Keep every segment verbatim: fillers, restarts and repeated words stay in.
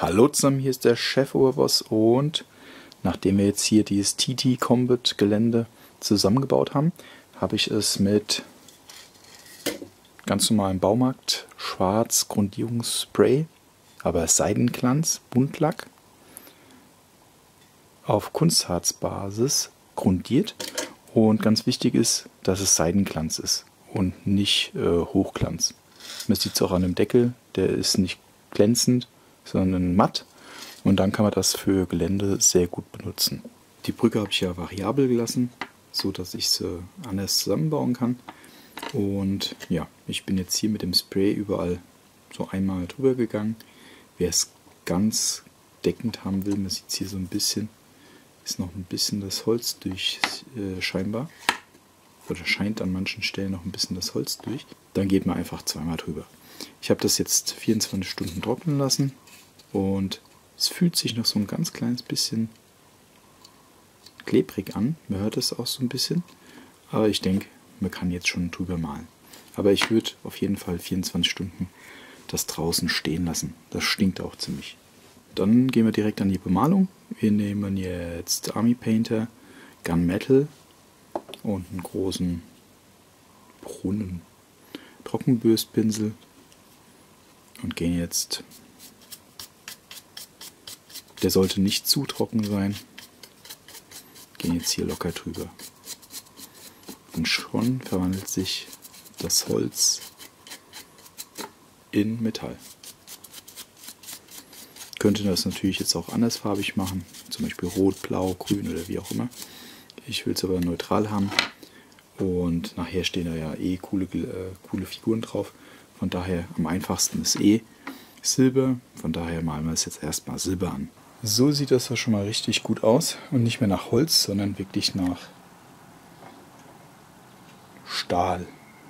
Hallo zusammen, hier ist der Chef-Oberboss und nachdem wir jetzt hier dieses T T Combat Gelände zusammengebaut haben, habe ich es mit ganz normalem Baumarkt Schwarz Grundierungsspray, aber Seidenglanz, Buntlack auf Kunstharzbasis grundiert. Und ganz wichtig ist, dass es Seidenglanz ist und nicht äh, Hochglanz. Man sieht es auch an dem Deckel, der ist nicht glänzend, sondern matt. Und dann kann man das für Gelände sehr gut benutzen. Die Brücke habe ich ja variabel gelassen, so dass ich sie anders zusammenbauen kann. Und ja, ich bin jetzt hier mit dem Spray überall so einmal drüber gegangen. Wer es ganz deckend haben will, man sieht es hier so ein bisschen, ist noch ein bisschen das Holz durch äh, scheinbar. Oder scheint an manchen Stellen noch ein bisschen das Holz durch. Dann geht man einfach zweimal drüber. Ich habe das jetzt vierundzwanzig Stunden trocknen lassen und es fühlt sich noch so ein ganz kleines bisschen klebrig an. Man hört es auch so ein bisschen. Aber ich denke, man kann jetzt schon drüber malen. Aber ich würde auf jeden Fall vierundzwanzig Stunden das draußen stehen lassen. Das stinkt auch ziemlich. Dann gehen wir direkt an die Bemalung. Wir nehmen jetzt Army Painter, Gunmetal und einen großen Brunnen Trockenbürstpinsel und gehen jetzt, der sollte nicht zu trocken sein, gehen jetzt hier locker drüber. Und schon verwandelt sich das Holz in Metall. Könnte das natürlich jetzt auch andersfarbig machen, zum Beispiel rot, blau, grün oder wie auch immer. Ich will es aber neutral haben und nachher stehen da ja eh coole, äh, coole Figuren drauf. Von daher am einfachsten ist eh Silber, von daher malen wir es jetzt erstmal Silber an. So sieht das doch schon mal richtig gut aus und nicht mehr nach Holz, sondern wirklich nach Stahl.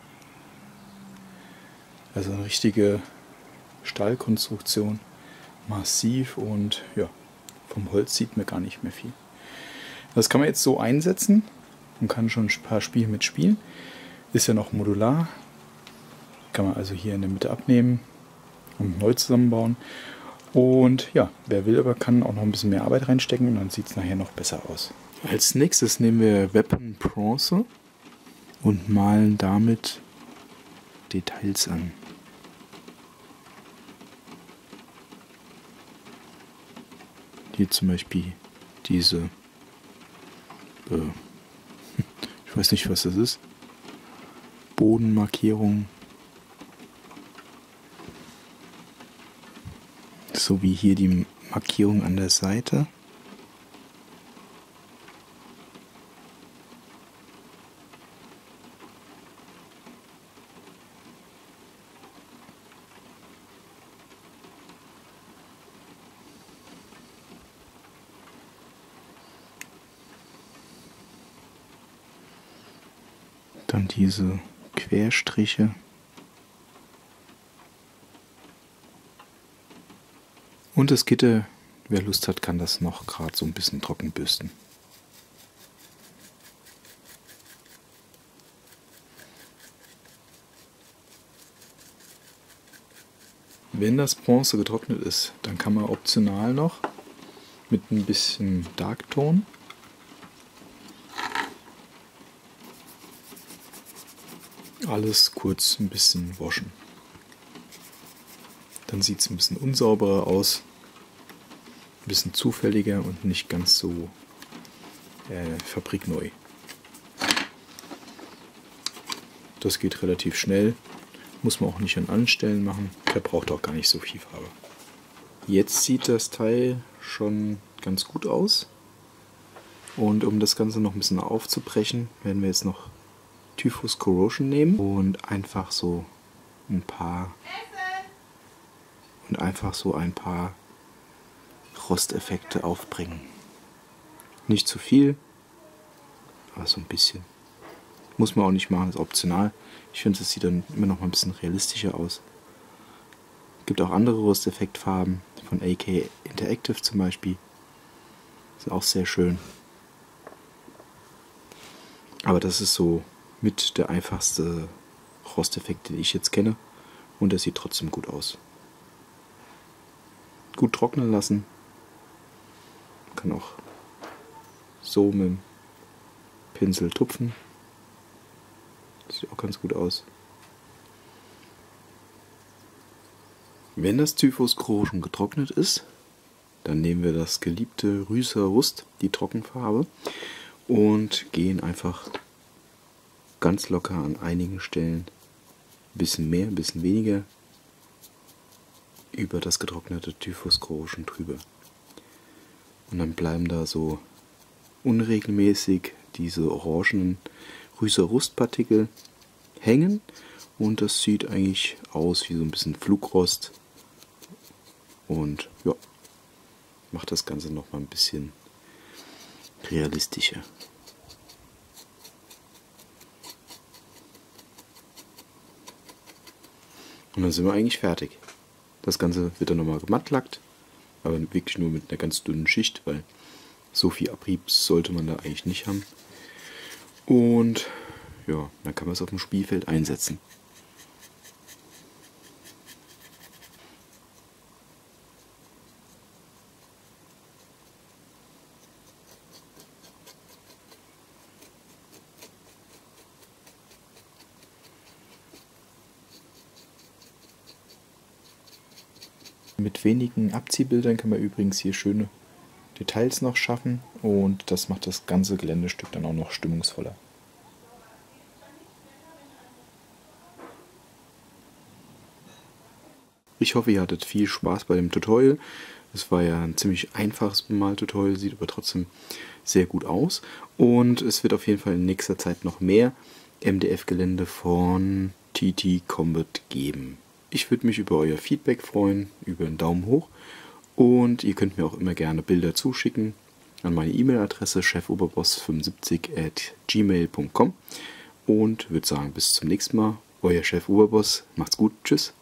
Also eine richtige Stahlkonstruktion, massiv und ja, vom Holz sieht man gar nicht mehr viel. Das kann man jetzt so einsetzen und kann schon ein paar Spiele mitspielen. Ist ja noch modular. Kann man also hier in der Mitte abnehmen und neu zusammenbauen. Und ja, wer will, aber kann auch noch ein bisschen mehr Arbeit reinstecken und dann sieht es nachher noch besser aus. Als nächstes nehmen wir Weapon Bronze und malen damit Details an. Hier zum Beispiel diese, äh, ich weiß nicht, was das ist, Bodenmarkierung. So wie hier die Markierung an der Seite. Dann diese Querstriche. Und das Gitter, wer Lust hat, kann das noch gerade so ein bisschen trocken bürsten. Wenn das Bronze getrocknet ist, dann kann man optional noch mit ein bisschen Darkton alles kurz ein bisschen waschen. Dann sieht es ein bisschen unsauberer aus, ein bisschen zufälliger und nicht ganz so äh, fabrikneu. Das geht relativ schnell, muss man auch nicht an allen Stellen machen, der braucht auch gar nicht so viel Farbe. Jetzt sieht das Teil schon ganz gut aus und um das Ganze noch ein bisschen aufzubrechen, werden wir jetzt noch Typhus Corrosion nehmen und einfach so ein paar und einfach so ein paar Rosteffekte aufbringen. Nicht zu viel, aber so ein bisschen. Muss man auch nicht machen, ist optional. Ich finde, es sieht dann immer noch mal ein bisschen realistischer aus. Es gibt auch andere Rosteffektfarben von A K Interactive zum Beispiel. Ist auch sehr schön. Aber das ist so mit der einfachste Rosteffekt, den ich jetzt kenne. Und der sieht trotzdem gut aus. gut trocknen lassen. Man kann auch so mit dem Pinsel tupfen. Das sieht auch ganz gut aus. Wenn das Typhus Gros schon getrocknet ist, dann nehmen wir das geliebte Rüßer Rust, die Trockenfarbe, und gehen einfach ganz locker an einigen Stellen ein bisschen mehr, ein bisschen weniger über das getrocknete Typhus Gros schon drüber. Und dann bleiben da so unregelmäßig diese orangenen Rüßer Rustpartikel hängen und das sieht eigentlich aus wie so ein bisschen Flugrost und ja, macht das Ganze noch mal ein bisschen realistischer. Und dann sind wir eigentlich fertig. Das Ganze wird dann nochmal gemattlackt, aber wirklich nur mit einer ganz dünnen Schicht, weil so viel Abrieb sollte man da eigentlich nicht haben. Und ja, dann kann man es auf dem Spielfeld einsetzen. Mit wenigen Abziehbildern kann man übrigens hier schöne Details noch schaffen und das macht das ganze Geländestück dann auch noch stimmungsvoller. Ich hoffe, ihr hattet viel Spaß bei dem Tutorial. Es war ja ein ziemlich einfaches Bemaltutorial, sieht aber trotzdem sehr gut aus. Und es wird auf jeden Fall in nächster Zeit noch mehr M D F-Gelände von T T Combat geben. Ich würde mich über euer Feedback freuen, über einen Daumen hoch. Und ihr könnt mir auch immer gerne Bilder zuschicken an meine E-Mail-Adresse chefoberboss fünfundsiebzig at gmail punkt com. Und würde sagen, bis zum nächsten Mal. Euer Chef Oberboss. Macht's gut. Tschüss.